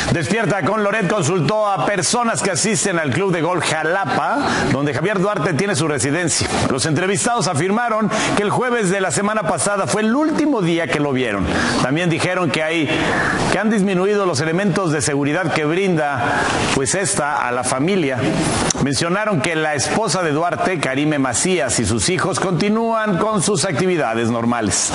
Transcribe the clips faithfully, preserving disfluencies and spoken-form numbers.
Despierta con Loret consultó a personas que asisten al Club de Golf Jalapa, donde Javier Duarte tiene su residencia. Los entrevistados afirmaron que el jueves de la semana pasada fue el último día que lo vieron. También dijeron que hay que han disminuido los elementos de seguridad que brinda pues esta a la familia. Mencionaron que la esposa de Duarte, Karime Macías, y sus hijos continúan con sus actividades normales.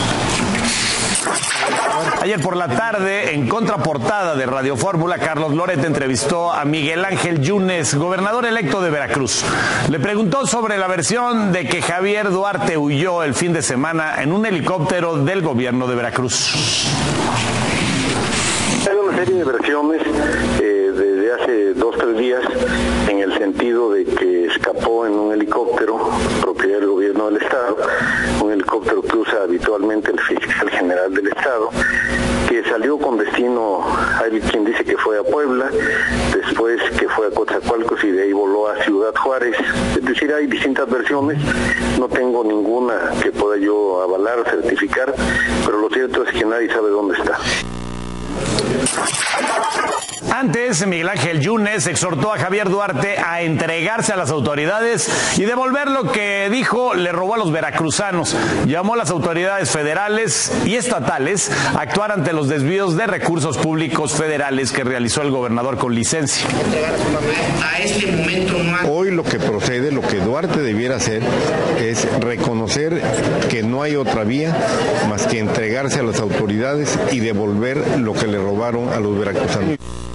Ayer por la tarde, en contraportada de Radio Fórmula, Carlos Loret entrevistó a Miguel Ángel Yunes, gobernador electo de Veracruz. Le preguntó sobre la versión de que Javier Duarte huyó el fin de semana en un helicóptero del gobierno de Veracruz. Hay una serie de versiones eh, desde hace dos o tres días, en el sentido de que escapó en un helicóptero propiedad del gobierno del Estado, un helicóptero que usa habitualmente el fiscal general del Estado, que salió con destino, hay quien dice que fue a Puebla, después que fue a Coatzacoalcos y de ahí voló a Ciudad Juárez. Es decir, hay distintas versiones, no tengo ninguna que pueda yo avalar, certificar, pero lo cierto es que nadie sabe dónde está. Antes, Miguel Ángel Yunes exhortó a Javier Duarte a entregarse a las autoridades y devolver lo que dijo le robó a los veracruzanos. Llamó a las autoridades federales y estatales a actuar ante los desvíos de recursos públicos federales que realizó el gobernador con licencia. A este momento no hay... Hoy lo que procede, lo que Duarte debiera hacer es reconocer que no hay otra vía más que entregarse a las autoridades y devolver lo que le robaron a los veracruzanos.